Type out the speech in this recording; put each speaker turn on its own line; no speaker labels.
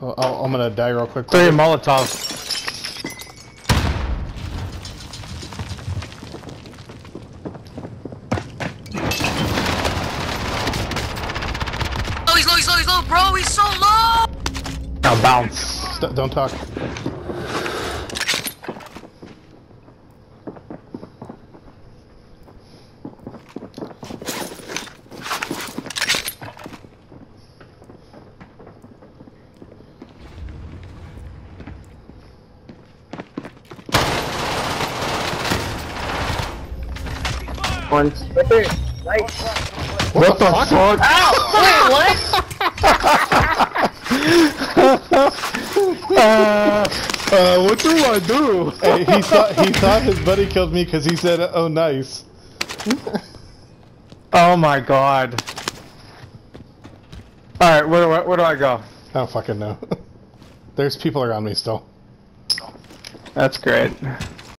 I'm gonna die real quick.
Throw your Molotov.
Oh, he's low, bro. He's so low.
Now bounce.
Don't talk.
Once. Right there. Nice.
What the fuck?
Wait, what?
What do I do?
Hey, he thought his buddy killed me because he said, "Oh, nice."
Oh my god. Alright, where do I go?
I don't fucking know. There's people around me still.
That's great.